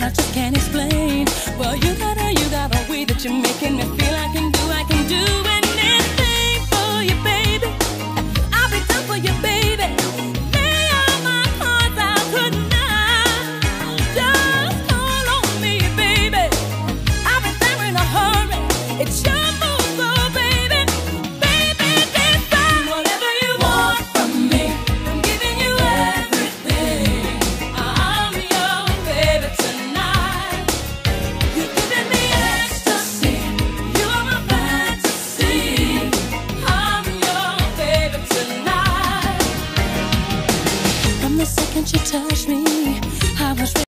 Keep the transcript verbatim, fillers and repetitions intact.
that I just can't explain. Well, you got a, you got a way that you're making me feel I can do, I can do anything for you, baby. I'll be down for you, baby. Lay all my cards out tonight. Just call on me, baby. I'll be there in a hurry. It's your move, so baby, baby, decide whatever you want from me. I'm giving you everything. I'm your baby tonight. You're giving me ecstasy. You are my fantasy. I'm your baby tonight. From the second you touch me,